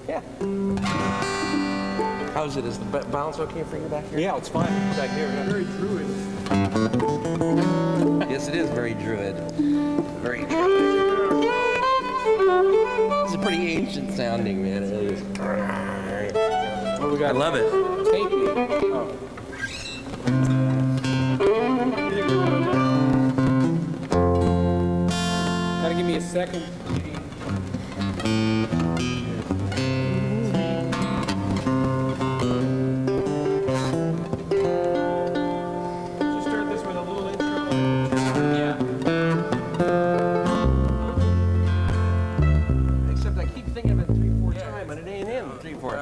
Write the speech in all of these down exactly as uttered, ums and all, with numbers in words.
Yeah. How's it? Is the ba- balance okay for you back here? Yeah, it's fine. Back here, yeah. Very druid. Yes, it is very druid. Very druid. It's a pretty ancient sounding, man. It is. What we got? I love it. Take me. Oh. Gotta give me a second. Just start this with a little intro. Yeah. Except I keep thinking of it three, four times, but it ain't in three, four.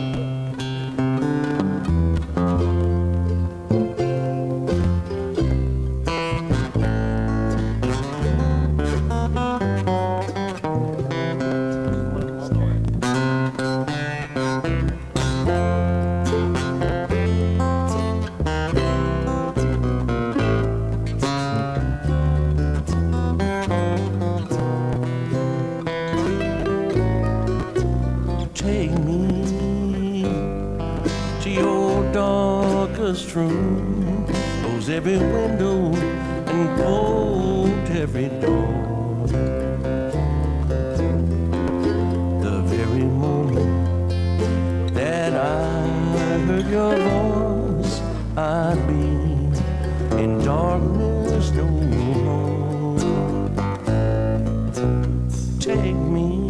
Take me to your darkest room. Close every window and bolt every door. The very moment that I heard your voice, I'd be in darkness no more. Take me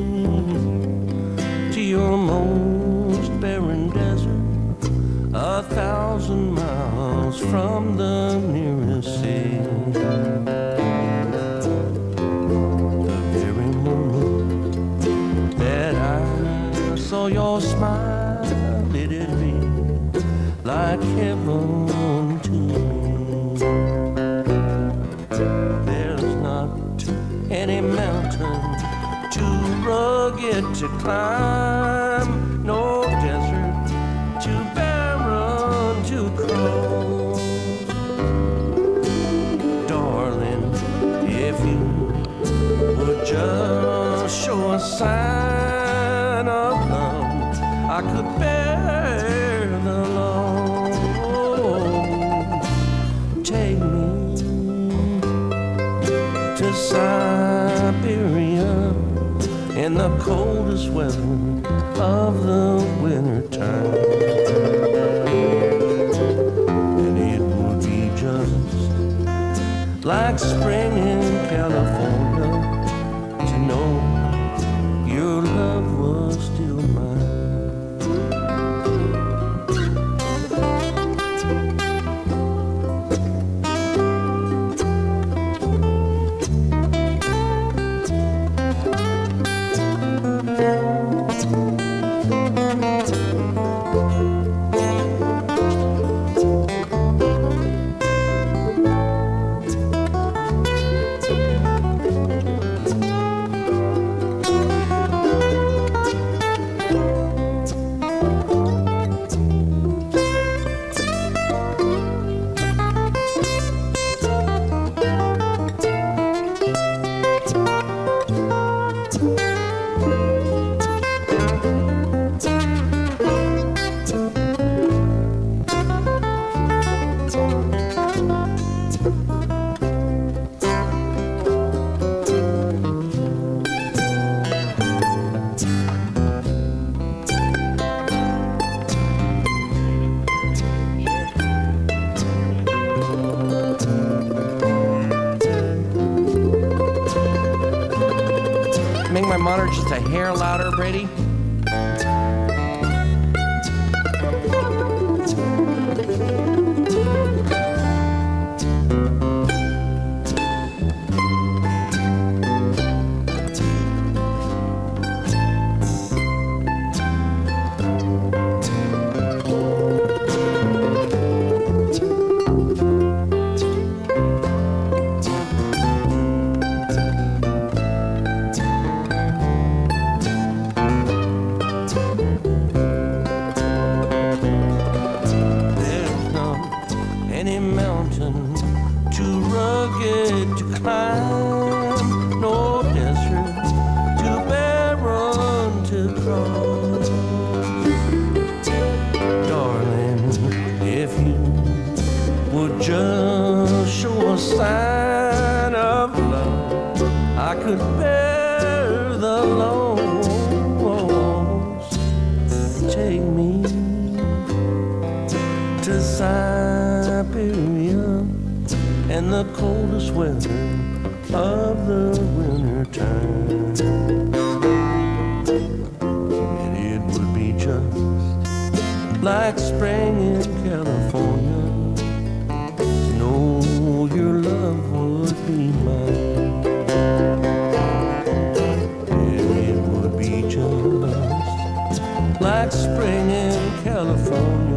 to your most barren desert, a thousand miles from the nearest sea. The very moment that I saw your smile, it'd be like heaven to me. There's not any mountain too rugged to climb, no desert too barren to cross. Darling, if you would just show a sign of love, I could bear the loss. Take me to Siberia in the coldest weather of the winter time, and it would be just like spring in California to know your love was still mine. Make my monitor just a hair louder, Brady. the coldest weather of the winter time. And it would be just like spring in California to know your love would be mine. And it would be just like spring in California